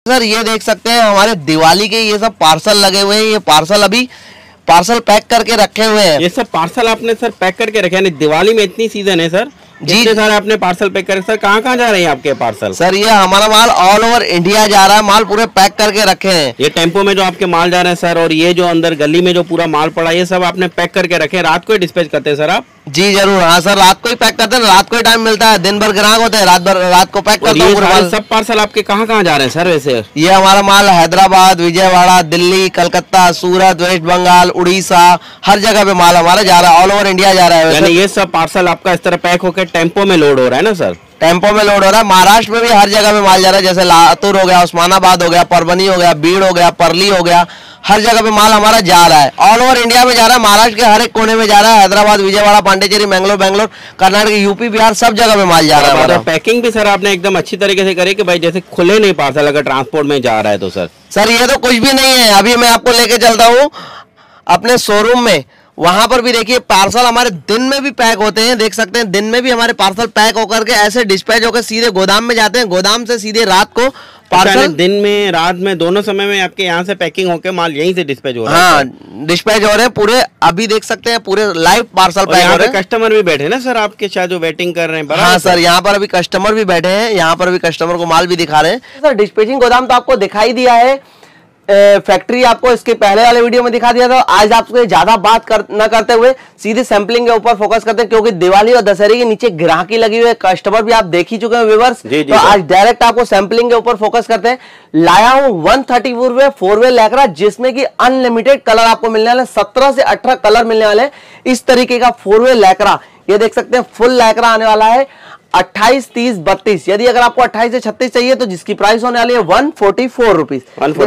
Sir ये देख सकते हैं हमारे दिवाली के ये सब पार्सल लगे हुए हैं। ये पार्सल अभी पार्सल पैक करके रखे हुए हैं। ये सब पार्सल आपने सर पैक करके रखे हैं? दिवाली में इतनी सीजन है सर जी सर, आपने पार्सल पैक कर। सर कहाँ कहाँ जा रहे हैं आपके पार्सल? सर ये हमारा माल ऑल ओवर इंडिया जा रहा है, माल पूरे पैक करके रखे हैं। ये टेम्पो में जो आपके माल जा रहे हैं सर, और ये जो अंदर गली में जो पूरा माल पड़ा है, ये सब आपने पैक करके रखे हैं। रात को ही डिस्पैच करते हैं सर आप? जी जरूर, हाँ सर रात को ही पैक करते हैं। रात को ही टाइम मिलता है, दिन भर ग्राहक होते हैं, रात को पैक करते हैं। सब पार्सल आपके कहाँ कहाँ जा रहे हैं सर वैसे? ये हमारा माल हैदराबाद, विजयवाड़ा, दिल्ली, कलकत्ता, सूरत, वेस्ट बंगाल, उड़ीसा, हर जगह पे माल हमारा जा रहा है, ऑल ओवर इंडिया जा रहा है। यानी ये सब पार्सल आपका इस तरह पैक होकर टेम्पो में लोड हो रहा है ना सर? टेम्पो में लोड हो रहा है। महाराष्ट्र में भी हर जगह में माल जा रहा है, जैसे लातूर हो गया, उस्मानाबाद हो गया, परभनी हो गया, बीड़ हो गया, परली हो गया, हर जगह पे माल हमारा जा रहा है। ऑल ओवर इंडिया में जा रहा है, महाराष्ट्र के हर एक कोने में जा रहा है। हैदराबाद, विजयवाड़ा, पांडिचेरी, बेंगलोर, कर्नाटक, यूपी, बिहार, सब जगह में माल जा रहा है। पैकिंग भी सर आपने एकदम अच्छी तरीके से करी कि भाई जैसे खुले नहीं पार्सल अगर ट्रांसपोर्ट में जा रहा है तो सर ये तो कुछ भी नहीं है। अभी मैं आपको लेके चलता हूँ अपने शोरूम में, वहां पर भी देखिए पार्सल हमारे दिन में भी पैक होते हैं। देख सकते हैं दिन में भी हमारे पार्सल पैक होकर के ऐसे डिस्पैच होकर सीधे गोदाम में जाते हैं। गोदाम से सीधे रात को पार्सल, दिन में रात में दोनों समय में आपके यहाँ से पैकिंग होकर माल यहीं से डिस्पैच हो रहा है? हाँ डिस्पैच हो रहे हैं पूरे। अभी देख सकते हैं पूरे लाइव पार्सल पैक हो रहे हैं। कस्टमर भी बैठे ना सर आपके शायद जो वेटिंग कर रहे हैं? हाँ सर यहाँ पर अभी कस्टमर भी बैठे हैं, यहाँ पर भी कस्टमर को माल भी दिखा रहे हैं। सर डिस्पैचिंग गोदाम तो आपको दिखाई दिया है, फैक्ट्री आपको इसके पहले वाले वीडियो में दिखा दिया था। आज आपको ज्यादा बात न करते हुए सीधे सैंपलिंग के ऊपर फोकस करते हैं, क्योंकि दिवाली और दशहरे के नीचे ग्राहकी लगी हुई है, कस्टमर भी आप देख ही चुके हैं व्यूअर्स। तो आज डायरेक्ट आपको सैंपलिंग के ऊपर फोकस करते हैं। लाया हूं 134 वे 4-वे लैक्रा, जिसमें कि अनलिमिटेड कलर आपको मिलने वाले, 17 से 18 कलर मिलने वाले। इस तरीके का 4-वे लैक्रा ये देख सकते हैं, फुल लैक्रा आने वाला है 28, 30, 32। यदि अगर आपको 28 से 36 चाहिए तो जिसकी प्राइस होने वाली है 144 रुपीज।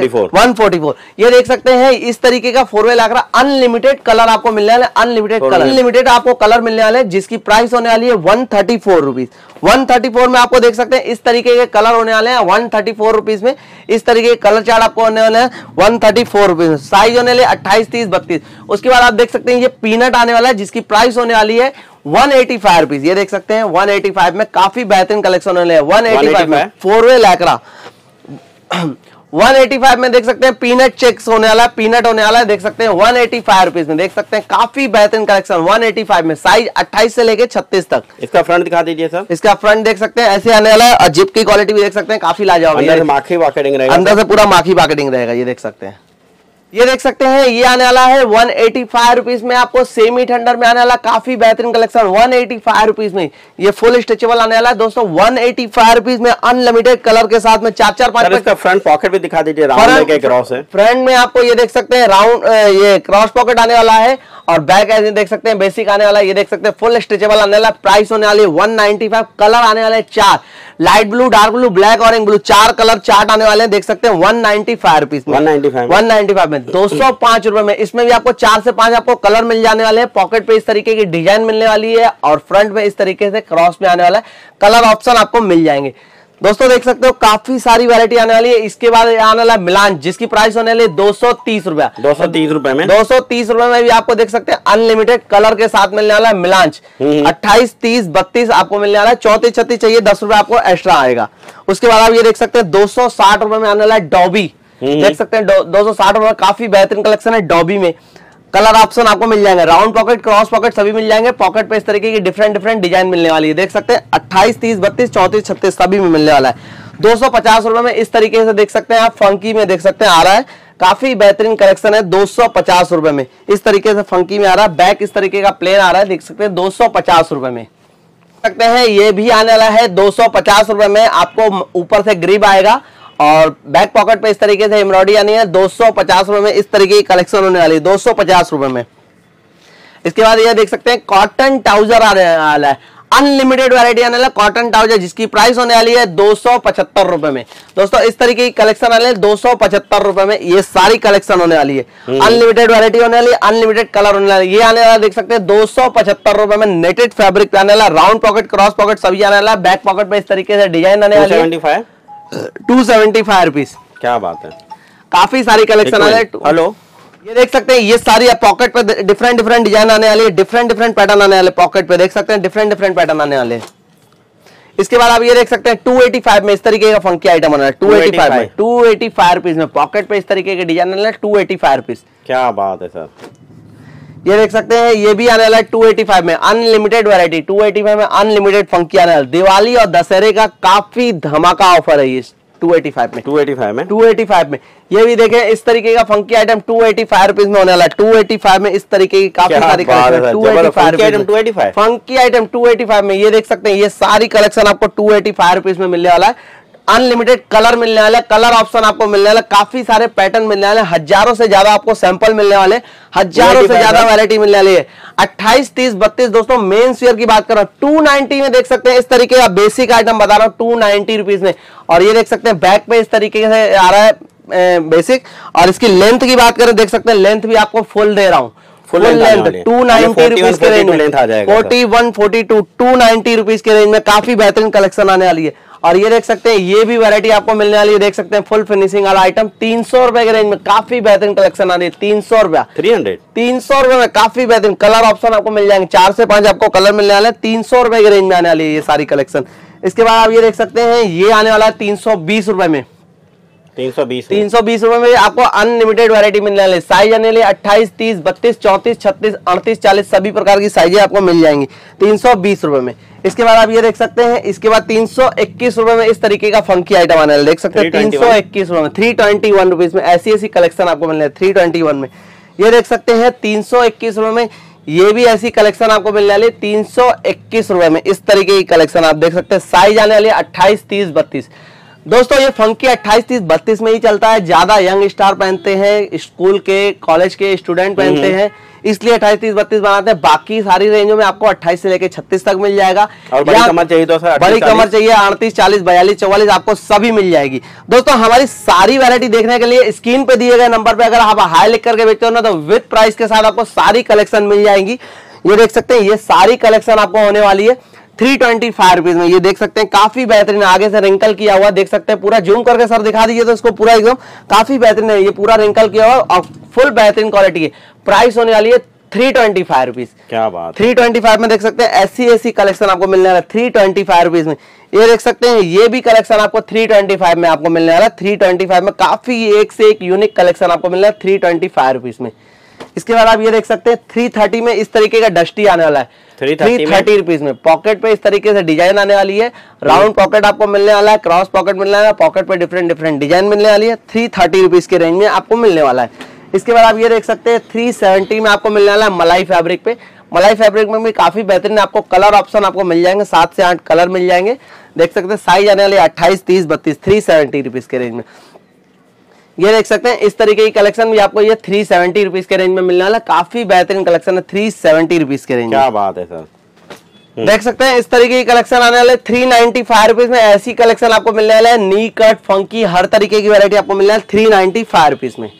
144 ये देख सकते हैं इस तरीके का 4-वे लैक्रा। अनलिमिटेड कलर आपको मिलने वाले, अनलिमिटेड आपको कलर मिलने वाले, जिसकी प्राइस होने वाली है 134 रुपीज। 134 में आपको देख सकते हैं इस तरीके के कलर होने वाले हैं 134 रुपीज में। इस तरीके के कलर चार्ट आपको होने वाले हैं 134 रुपीज में। साइज होने वाले 28, 30, 32। उसके बाद आप देख सकते हैं ये पीनट आने वाला है, जिसकी प्राइस होने वाली है 185 रुपीज। ये देख सकते हैं 185 में काफी बेहतरीन कलेक्शन होने वाले 185 में 4-वे लैक्रा। 185 में देख सकते हैं पीनट चेक्स होने वाला है, पीनट होने वाला है, देख सकते हैं 185 रुपीज में। देख सकते हैं काफी बेहतरीन कलेक्शन 185 में, साइज 28 से लेके 36 तक। इसका फ्रंट दिखा दीजिए सर। इसका फ्रंट देख सकते हैं ऐसे आने वाला है, और जिप की क्वालिटी भी देख सकते हैं काफी लाजवाब है। अंदर से माखी पॉकेटिंग रहेगा, अंदर से पूरा माखी पॉकेटिंग रहेगा। ये देख सकते हैं, ये देख सकते हैं ये आने वाला है 185 रुपीज में। आपको सेमी ठंडर में आने वाला काफी बेहतरीन कलेक्शन 185 रुपीज में। ये फुल स्ट्रेचेबल आने वाला है दोस्तों 185 रुपीज में, अनलिमिटेड कलर के साथ में 4-4, 5। इसका फ्रंट पॉकेट भी दिखा दीजिए, राउंड में क्रॉस है। फ्रंट में आपको ये देख सकते हैं राउंड ये क्रॉस पॉकेट आने वाला है, और बैक ऐसे देख सकते हैं बेसिक आने वाला है। ये देख सकते हैं फुल स्ट्रेचेबल आने वाला है। प्राइस होने वाली है 195। कलर आने वाले 4, light blue, dark blue, black, orange blue, 4 colour chart आने वाले हैं। देख सकते हैं 195 रुपीज में, 195 में 205 रुपए में। इसमें भी आपको 4 से 5 आपको कलर मिल जाने वाले हैं। पॉकेट पे इस तरीके की डिजाइन मिलने वाली है, और फ्रंट में इस तरीके से क्रॉस में आने वाला है। कलर ऑप्शन आपको मिल जाएंगे दोस्तों। देख सकते हो काफी सारी वैरायटी आने वाली है। इसके बाद आने वाला मिलान, जिसकी प्राइस होने वाली है 230 रुपया। 230 रुपए में, 230 रुपए में भी आपको देख सकते हैं अनलिमिटेड कलर के साथ मिलने वाला है मिलांच। 28, 30, 32 आपको मिलने वाला है। 34, 36 चाहिए 10 रुपए आपको एक्स्ट्रा आएगा। उसके बाद आप ये देख सकते हैं 260 रुपए में आने वाला है डॉबी। देख सकते हैं 260 रुपए, काफी बेहतरीन कलेक्शन है डॉबी में। कलर ऑप्शन आपको मिल जाएंगे, राउंड पॉकेट, क्रॉस पॉकेट सभी मिल जाएंगे। पॉकेट पे इस तरीके की डिफरेंट डिजाइन मिलने वाली है। देख सकते हैं 28, 30, 32, 34, 36 सभी में मिलने वाला है। 250 रुपए में इस तरीके से देख सकते हैं आप फंकी में देख सकते हैं आ रहा है। काफी बेहतरीन कलेक्शन है 250 रुपए में। इस तरीके से फंकी में आ रहा है। बैक इस तरीके का प्लेन आ रहा है, देख सकते हैं 250 रुपए में। सकते हैं ये भी आने वाला है 250 रुपए में। आपको ऊपर से ग्रिप आएगा, और बैक पॉकेट पे इस तरीके से एम्ब्रॉयडरी आनी है। 250 रुपए में इस तरीके की कलेक्शन होने वाली है 250 रुपए में। इसके बाद ये देख सकते हैं कॉटन ट्राउजर आने वाला है, अनलिमिटेड वैरायटी आने वाला कॉटन ट्राउजर, जिसकी प्राइस होने वाली है 275 रुपए में। दोस्तों इस तरीके की कलेक्शन आने वाली है 275 रुपए में। ये सारी कलेक्शन होने वाली है, अनलिमिटेड वैरायटी होने वाली है, अनलिमिटेड कलर होने वाली है। ये आने वाला देख सकते हैं 275 रुपए में। नेटेड फैब्रिक पे आने वाला, राउंड पॉकेट, क्रॉस पॉकेट सभी आने वाला। बैक पॉकेट पे इस तरीके से डिजाइन आने वाली है 275 रुपीज। क्या बात है, काफी सारी कलेक्शन आने वाली। हेलो, ये देख सकते हैं ये सारी पॉकेट पे डिफरेंट डिजाइन आने वाली है, डिफरेंट पैटर्न आने वाले। पॉकेट पे देख सकते हैं डिफरेंट पैटर्न आने वाले। इसके बाद आप ये देख सकते हैं 285 में इस तरीके का फंकी आइटम बना है। 285 में 285 रुपीज में पॉकेट पे इस तरीके के डिजाइन बना है 285 रुपीज। क्या बात है सर, ये देख सकते हैं ये भी आने वाला है 285 में, अनलिमिटेड वैरायटी 285 में अनलिमिटेड फंकी आने वाला। दिवाली और दशहरे का काफी धमाका ऑफर है ये 285 में ये भी देखें इस तरीके का फंकी आइटम 285 रुपीज में होने वाला है। 285 में इस तरीके की काफी सारी कलेक्शन 285 फंकी आइटम 285 में। ये देख सकते हैं ये सारी कलेक्शन आपको 285 रुपीज में मिलने वाला है। अनलिमिटेड कलर मिलने वाला है, कलर ऑप्शन आपको मिलने वाला है, काफी सारे पैटर्न मिलने वाले, हजारों से ज्यादा आपको सैंपल मिलने वाले, हजारों से ज्यादा वैरायटी मिलने वाली है। 28, 30, 32 दोस्तों मेंस वेयर की बात कर रहा हूं 290 में देख सकते हैं इस तरीके का बेसिक आइटम बता रहा हूं 290 रुपीज में। और ये देख सकते हैं बैक पे इस तरीके से आ रहा है बेसिक। और इसकी लेंथ की बात करें देख सकते हैं लेंथ भी आपको फुल दे रहा हूं, फुल लेंथ 290 रुपीज के रेंज में 41, 42 290 रुपीज के रेंज में काफी बेहतरीन कलेक्शन आने वाली है। और ये देख सकते हैं ये भी वैरायटी आपको मिलने वाली है, देख सकते हैं फुल फिनिशिंग वाला आइटम 300 रुपए के रेंज में काफी बेहतरीन कलेक्शन आ रही है। 300 रुपया 300 रुपए में काफी बेहतरीन कलर ऑप्शन आपको मिल जाएंगे, 4 से 5 आपको कलर मिलने वाले हैं। 300 रुपए के रेंज में आने वाली है ये सारी कलेक्शन। इसके बाद आप ये देख सकते हैं ये आने वाला है 320 रुपए में, 320 रुपए में आपको अनलिमिटेड वैरायटी मिलने वाली है। साइज आने वाली 28, 30, 32, 34, 36, 38, 40 सभी प्रकार की साइजें आपको मिल जाएंगी 320 रुपए में। इसके बाद आप ये देख सकते हैं इसके बाद 321 रुपए में इस तरीके का फंकी आइटम आने वाला, देख सकते हैं 321 रुपए में 321 रुपीज में ऐसी कलेक्शन आपको मिलने 321 में। ये देख सकते हैं 321 रुपए में ये भी ऐसी कलेक्शन आपको मिलने वाली 321 रुपए में इस तरीके की कलेक्शन आप देख सकते हैं। साइज आने वाली 28, 30, 32 दोस्तों ये फंकी 28, 30, 32 में ही चलता है, ज्यादा यंग स्टार पहनते हैं, स्कूल के कॉलेज के स्टूडेंट पहनते हैं, इसलिए 28, 30, 32 बनाते हैं। बाकी सारी रेंजों में आपको 28 से लेकर 36 तक मिल जाएगा। और बड़ी कमर चाहिए तो सर बड़ी कमर चाहिए 38, 40, 42, 44 आपको सभी मिल जाएगी। दोस्तों हमारी सारी वैरायटी देखने के लिए स्क्रीन पे दिए गए नंबर पे अगर आप हाई लिख करके बेचते हो ना तो विद प्राइस के साथ आपको सारी कलेक्शन मिल जाएंगी। ये देख सकते हैं ये सारी कलेक्शन आपको होने वाली है 325 रुपीज में। ये देख सकते हैं काफी बेहतरीन आगे से रिंकल किया हुआ, देख सकते हैं पूरा जूम करके सर दिखा दीजिए तो इसको पूरा एकदम काफी बेहतरीन है, ये पूरा रिंकल किया हुआ और फुल बेहतरीन क्वालिटी है। प्राइस होने वाली है 325 रुपीज। क्या बात, 325 में देख सकते हैं ऐसी कलेक्शन आपको मिलने वाला है 325 रुपीज में। ये देख सकते हैं ये भी कलेक्शन आपको 325 में आपको मिलने वाला है। 325 में काफी एक से एक यूनिक कलेक्शन आपको मिलने वाला है 325 रुपीज में। इसके बाद आप ये देख सकते हैं 330 में इस तरीके का डस्टी आने वाला है 330 रुपीज में। पॉकेट पे इस तरीके से डिजाइन आने वाली है, राउंड पॉकेट आपको मिलने वाला है, क्रॉस पॉकेट मिलने वाला है, पॉकेट पे डिफरेंट डिजाइन मिलने वाली है 330 रुपीज के रेंज में आपको मिलने वाला है। इसके बाद आप ये देख सकते हैं 370 में आपको मिलने वाला है मलाई फैब्रिक पे। मलाई फैब्रिक में भी काफी बेहतरीन आपको कलर ऑप्शन आपको मिल जाएंगे, 7 से 8 कलर मिल जाएंगे। देख सकते हैं साइज आने वाली 28, 30, 32 370 रुपीज के रेंज में। ये देख सकते हैं इस तरीके की कलेक्शन भी आपको ये 370 रुपीज के रेंज में मिलने वाला, काफी बेहतरीन कलेक्शन है 370 रुपीज के रेंज में। क्या बात है सर, देख सकते हैं इस तरीके की कलेक्शन आने वाले 395 रुपीज में। ऐसी कलेक्शन आपको मिलने वाला है नी कट फंकी हर तरीके की वैरायटी आपको मिलने वाली 395 रुपीज में।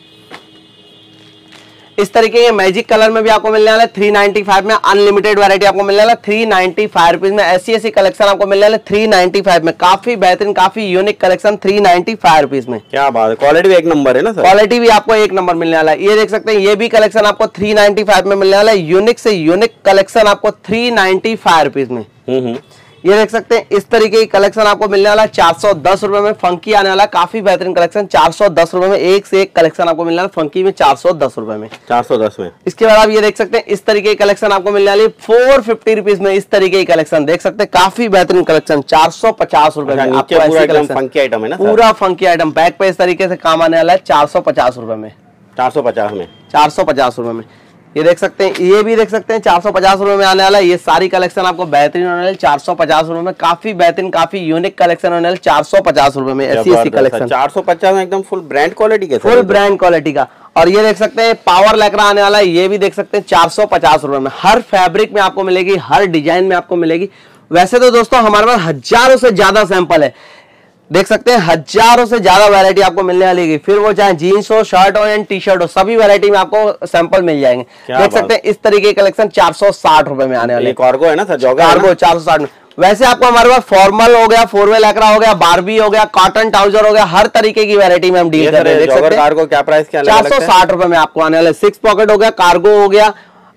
इस तरीके के मैजिक कलर में भी आपको मिलने वाला है 395 में। अनलिमिटेड वैरायटी आपको मिलने वाला है 395 रुपीज में। ऐसी कलेक्शन आपको मिलने वाला है 395 में, काफी बेहतरीन काफी यूनिक कलेक्शन 395 रुपीज में। क्या बात है, क्वालिटी भी एक नंबर है ना सर, क्वालिटी भी आपको एक नंबर मिलने वाला है। ये देख सकते हैं ये भी कलेक्शन आपको 395 में मिलने वाला है, यूनिक से यूनिक कलेक्शन आपको 395 रुपीज में। ये देख सकते हैं इस तरीके की कलेक्शन आपको मिलने वाला है 410 रुपए में। फंकी आने वाला काफी बेहतरीन कलेक्शन 410 रुपए में, एक से एक कलेक्शन आपको मिलने वाला फंकी में 410 रुपए में। 410 में। इसके बाद आप ये देख सकते हैं इस तरीके की कलेक्शन आपको मिलने वाली 450 रुपीज में। इस तरीके की कलेक्शन देख सकते हैं काफी बेहतरीन कलेक्शन 450 रुपए में आपको ऐसी कलेक्शन फंकी आइटम है ना, पूरा फंकी आइटम बैक पे इस तरीके से काम आने वाला है 450 रुपए में। 450 में, 450 रुपए में। ये देख सकते हैं ये भी देख सकते हैं 450 रुपए में आने वाला है। ये सारी कलेक्शन आपको बेहतरीन होने वाली 450 रुपए में, काफी बेहतरीन काफी यूनिक कलेक्शन होने वाली 450 रुपए में। ऐसी कलेक्शन 450 में एकदम फुल ब्रांड क्वालिटी के, फुल ब्रांड क्वालिटी का। और ये देख सकते हैं पावर लैक्रा आने वाला है, ये भी देख सकते हैं 450 रुपए में। हर फैब्रिक में आपको मिलेगी, हर डिजाइन में आपको मिलेगी। वैसे तो दोस्तों हमारे पास हजारों से ज्यादा सैंपल है, देख सकते हैं हजारों से ज्यादा वैरायटी आपको मिलने वाली है, फिर वो चाहे जीन्स हो, शर्ट हो या टी शर्ट हो, सभी वैरायटी में आपको सैंपल मिल जाएंगे। देख सकते हैं इस तरीके की कलेक्शन 460 रुपए में आने वाली है। कार्गो है ना सर, कार्गो 460 में। वैसे आपको हमारे पास फॉर्मल हो गया, 4वे लैक्रा हो गया, बारबी हो गया, कॉटन ट्राउजर हो गया, हर तरीके की वैरायटी में हम डील कर रहे हैं। देख सकते हैं कार्गो क्या प्राइस क्या 460 रुपए में आपको आने वाले। 6 पॉकेट हो गया, कार्गो हो गया,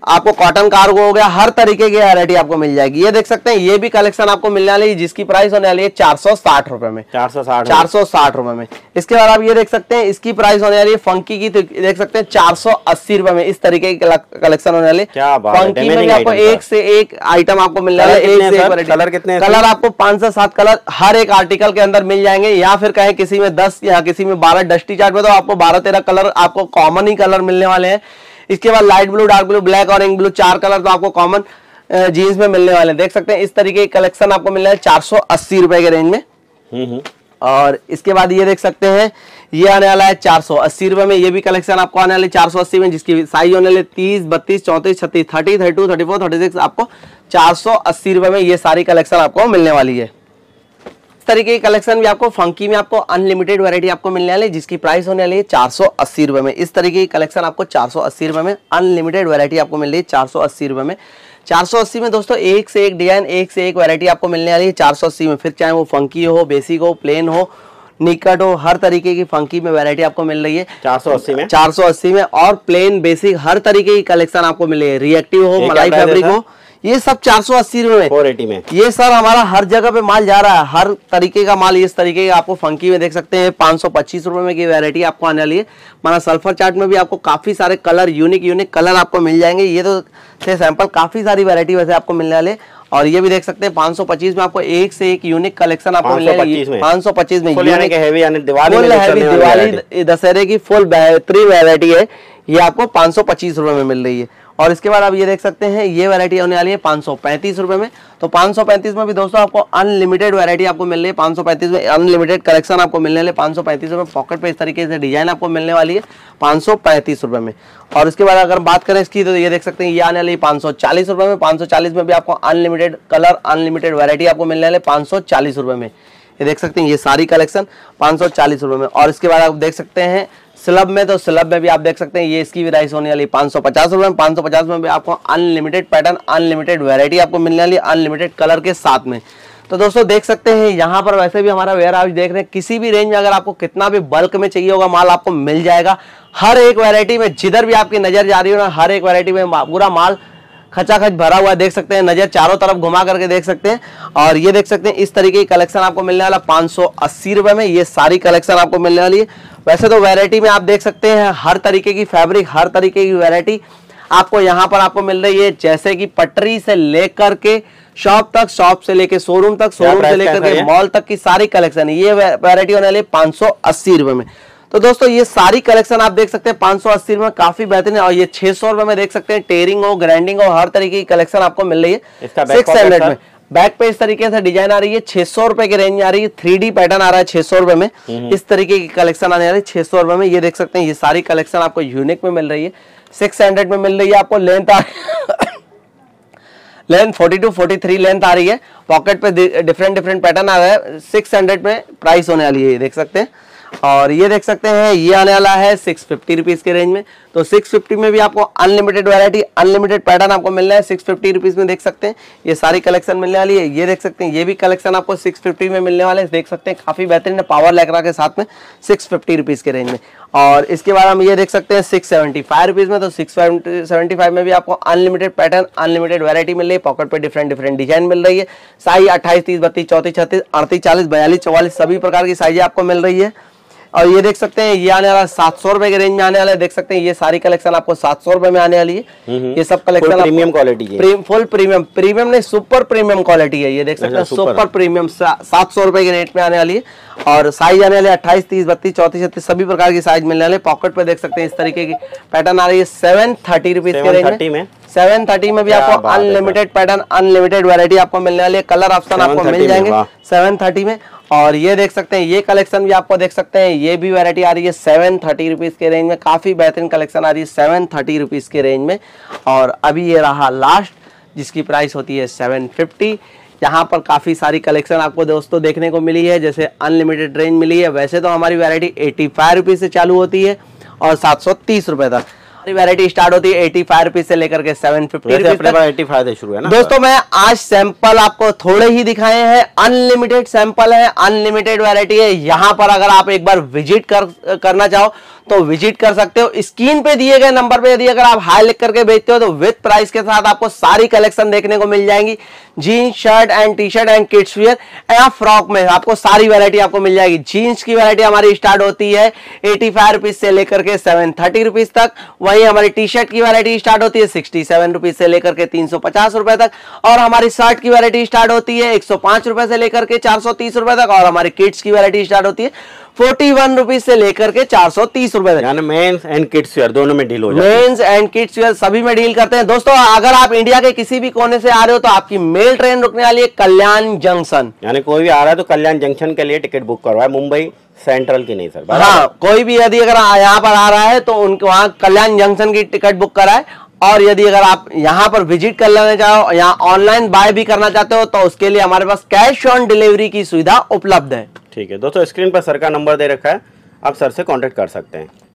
आपको कॉटन कार्गो हो गया, हर तरीके की वैरायटी आपको मिल जाएगी। ये देख सकते हैं ये भी कलेक्शन आपको मिलने वाली है जिसकी प्राइस होने वाली है 460 रुपए में, 460 रुपए में। इसके बाद आप ये देख सकते हैं इसकी प्राइस होने वाली है फंकी की, तो देख सकते हैं 480 रुपए में। इस तरीके की कलेक्शन होने वाली है। फंकी में भी आपको एक से एक आइटम आपको मिलने वाला है, एक से एक। कलर कितने? कलर आपको 5 से 7 कलर हर एक आर्टिकल के अंदर मिल जाएंगे, या फिर कहें किसी में 10 या किसी में 12, डस्टी चार्ट में तो आपको 12-13 कलर आपको कॉमन ही कलर मिलने वाले हैं। इसके बाद light blue, dark blue, black और इंक ब्लू 4 कलर तो आपको कॉमन जीन्स में मिलने वाले हैं। देख सकते हैं इस तरीके की कलेक्शन आपको मिल रहा है 480 रुपए के रेंज में। और इसके बाद ये देख सकते हैं ये आने वाला है 480 रुपए में। ये भी कलेक्शन आपको आने वाली 480 में, जिसकी साइज होने वाली 30, 32, 34, 36, 30, 32, 34, 36 आपको 480 रुपए में ये सारी कलेक्शन आपको मिलने वाली है। इस तरीके की कलेक्शन भी आपको फंकी में आपको अनलिमिटेड वैरायटी आपको मिलने वाली है जिसकी प्राइस होने वाली है 480 रुपए में। इस तरीके की कलेक्शन आपको 480 रुपए में अनलिमिटेड वैरायटी आपको मिल रही है 480 रुपए में। 480 में दोस्तों एक से एक डिजाइन, एक से एक वैरायटी आपको मिलने वाली है 480 में। फिर चाहे वो फंकी हो, बेसिक हो, प्लेन हो, निकट हो, हर तरीके की फंकी में वैरायटी आपको मिल रही है 480 में। और प्लेन, बेसिक हर तरीके की कलेक्शन आपको मिल रही है। रिएक्टिव हो, मलाई फैब्रिक हो, ये सब 480 रुपए में, 480 में। ये सर हमारा हर जगह पे माल जा रहा है, हर तरीके का माल इस तरीके का आपको फंकी में देख सकते हैं 525 रुपए में की वैरायटी आपको आने वाली है। माना सल्फर चार्ट में भी आपको काफी सारे कलर, यूनिक कलर आपको मिल जाएंगे। ये तो थे सैंपल, काफी सारी वैरायटी वैसे आपको मिलने वाले। और ये भी देख सकते हैं 525 में आपको एक से एक यूनिक कलेक्शन आपको मिल जाएगा 525 में। दिवाली दशहरे की फुल बेहतरीन वैरायटी है, ये आपको 525 रुपए में मिल रही है। और इसके बाद आप ये देख सकते हैं ये वैरायटी होने वाली है 535 रुपए में। तो 535 में भी दोस्तों आपको अनलिमिटेड वैरायटी आपको मिल रही है। 535 में अनलिमिटेड कलेक्शन आपको मिलने वाले 535 रुपए। पॉकेट पे इस तरीके से डिजाइन आपको मिलने वाली है 535 रुपए में। और इसके बाद अगर बात करें इसकी, तो ये देख सकते हैं ये आने वाली है 540 रुपए में। 540 में भी आपको अनलिमिटेड कलर, अनलिमिटेड वैरायटी आपको मिलने वाले 540 रुपए में। ये देख सकते हैं ये सारी कलेक्शन 540 रुपए में। और इसके बाद आप देख सकते हैं स्लब में, तो स्लब में भी आप देख सकते हैं ये इसकी भी प्राइस होने वाली 550 रुपए में। 550 में भी आपको अनलिमिटेड पैटर्न, अनलिमिटेड वैरायटी आपको मिलने वाली, अनलिमिटेड कलर के साथ में। तो दोस्तों देख सकते हैं यहाँ पर वैसे भी हमारा वेयर हाउस देख रहे हैं, किसी भी रेंज में अगर आपको कितना भी बल्क में चाहिए होगा माल आपको मिल जाएगा। हर एक वैरायटी में जिधर भी आपकी नजर जा रही हो ना, हर एक वैरायटी में पूरा माल खचाखच भरा हुआ है। देख सकते हैं, नजर चारों तरफ घुमा करके देख सकते हैं। और ये देख सकते हैं इस तरीके की कलेक्शन आपको मिलने वाला 580 रुपए में। ये सारी कलेक्शन आपको मिलने वाली है। वैसे तो वैरायटी में आप देख सकते हैं हर तरीके की फैब्रिक, हर तरीके की वैरायटी आपको यहाँ पर आपको मिल रही है। जैसे कि पटरी से लेकर के शॉप तक, शॉप से लेकर शोरूम तक, शोरूम से लेकर के मॉल तक की सारी कलेक्शन है। ये वैरायटी होने वाली है 580 रुपए में। तो दोस्तों ये सारी कलेक्शन आप देख सकते हैं 580 रुपए में, काफी बेहतरीन है। और ये 600 रुपए में देख सकते हैं टेयरिंग हो, ग्राइंडिंग हो, हर तरीके की कलेक्शन आपको मिल रही है 600 में। बैक पे इस तरीके से डिजाइन आ रही है 600 रुपए की रेंज में आ रही है। 3D पैटर्न आ रहा है 600 रुपए में। इस तरीके की कलेक्शन आने वाली है 600 रुपए में। ये देख सकते हैं ये सारी कलेक्शन आपको यूनिक में मिल रही है। 600 में मिल रही है आपको। लेंथ 42, 43 लेंथ आ रही है। पॉकेट पे डिफरेंट पैटर्न आ रहा है। 600 में प्राइस होने वाली है, ये देख सकते हैं। और ये देख सकते हैं ये आने वाला है 650 रुपीज के रेंज में। तो 650 में भी आपको अनलिमिटेड वैरायटी, अनलिमिटेड पैटर्न आपको मिल रहा है 650 रुपीज में। देख सकते हैं ये सारी कलेक्शन मिलने वाली है। ये देख सकते हैं ये भी कलेक्शन आपको 650 में मिलने वाले हैं। देख सकते हैं काफी बेहतरीन है, पावर लैक्रा के साथ में 650 रुपीज के रेंज में। और इसके बाद हम ये देख सकते हैं 675 रुपीज में। तो 675 में भी आपको अनलिमिटेड पैटर्न, अनलिमिटेड वैरायटी मिल रही है। पॉकेट पे डिफरेंट डिजाइन मिल रही है। साइज 28, 30, 32, 34, 36, 38, 40, 42, 44 सभी प्रकार की साइजें आपको मिल रही है। और ये देख सकते हैं ये आने वाला 700 रुपए के रेंज में आने वाला है। देख सकते हैं ये सारी कलेक्शन आपको 700 रुपए में आने वाली है। ये सब कलेक्शन प्रीमियम क्वालिटी है, फुल प्रीमियम नहीं, सुपर प्रीमियम क्वालिटी है। ये देख सकते हैं सुपर प्रीमियम 700 रुपए के रेट में आने वाली है। और साइज आने वाले 28, 30, 32, 34, 36 सभी प्रकार की साइज मिलने वाले। पॉकेट पे देख सकते हैं इस तरीके की पैटर्न आ रही है 730 रुपीज के रेंज में। 730 में भी आपको अनलिमिटेड पैटर्न, अनलिमिटेड वैरायटी आपको मिलने वाली है। कलर ऑप्शन आपको मिल जाएंगे 730 में। और ये देख सकते हैं ये कलेक्शन भी आपको देख सकते हैं, ये भी वैरायटी आ रही है 730 रुपीज के रेंज में। काफी बेहतरीन कलेक्शन आ रही है 730 रुपीज के रेंज में। और अभी ये रहा लास्ट जिसकी प्राइस होती है 750। यहाँ पर काफी सारी कलेक्शन आपको दोस्तों देखने को मिली है, जैसे अनलिमिटेड रेंज मिली है। वैसे तो हमारी वैरायटी 85 रुपीज से चालू होती है और 730 रुपए तक। वैरायटी स्टार्ट होती है 85 रुपीज से लेकर के 750 रुपीज तक। 85 से शुरू है ना दोस्तों। मैं आज सैंपल आपको थोड़े ही दिखाए हैं, अनलिमिटेड सैंपल है, अनलिमिटेड वैरायटी है। यहाँ पर अगर आप एक बार विजिट करना चाहो तो विजिट कर सकते हो। स्क्रीन पे दिए गए नंबर पे यदि अगर आप हाई लिख करके भेजते हो तो विद प्राइस के साथ आपको सारी कलेक्शन देखने को मिल जाएंगी। Jeans, shirt and T shirt and kids wear या फ्रॉक में आपको सारी वैरायटी आपको मिल जाएगी। जीन्स की वैरायटी हमारी स्टार्ट होती है 85 रुपीज से लेकर के 730 रुपीज तक। वहीं हमारी टी शर्ट की वैरायटी स्टार्ट होती है 67 रुपीज से लेकर के 350 रुपए तक। और हमारी शर्ट की वैरायटी स्टार्ट होती है 105 रुपए से लेकर के 430 रुपए तक। और हमारी किड्स की वैरायटी स्टार्ट होती है 41 रुपीज से लेकर के 430 रुपए तक। यानी मेंस एंड किड्स वेयर दोनों में डील हो जाती है। मेंस एंड किड्स वेयर सभी में डील करते हैं। दोस्तों अगर आप इंडिया के किसी भी कोने से आ रहे हो तो आपकी मेल ट्रेन रुकने वाली है कल्याण जंक्शन। यानी कोई भी आ रहा है तो कल्याण जंक्शन के लिए टिकट बुक करवाए, मुंबई सेंट्रल की नहीं सर। हाँ, कोई भी यदि अगर यहाँ पर आ रहा है तो उनके वहां कल्याण जंक्शन की टिकट बुक कराए। और यदि अगर आप यहाँ पर विजिट कर लेना चाहो, यहाँ ऑनलाइन बाय भी करना चाहते हो तो उसके लिए हमारे पास कैश ऑन डिलीवरी की सुविधा उपलब्ध है। ठीक है दोस्तों, स्क्रीन पर सर का नंबर दे रखा है, आप सर से कांटेक्ट कर सकते हैं।